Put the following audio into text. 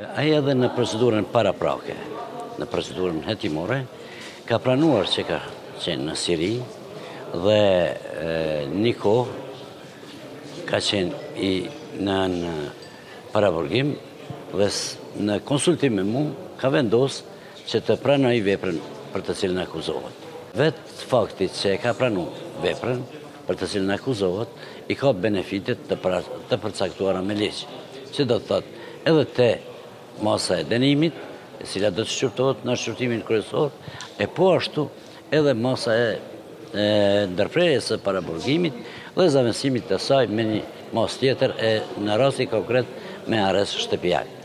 Ai edhe në procedurën paraprake, në procedurën hetimore, ka pranuar që ka qenë në Siri dhe një kohë ka qenë në paraburgim dhe në konsultim me mu ka vendosë që të pranoj veprën për të cilën akuzohet. Vetë faktit që e ka pranu veprën për të cilën akuzohet, i ka benefitet të përcaktuara me ligj, që do të thotë edhe te masa e dënimit, e cila do të shqyrtohet në shqyrtimin kryesor, e po ashtu edhe masa e ndërprerjes së paraburgimit dhe zavendësimit të saj me një masë tjetër e në rasti konkret me arrest shtëpiak.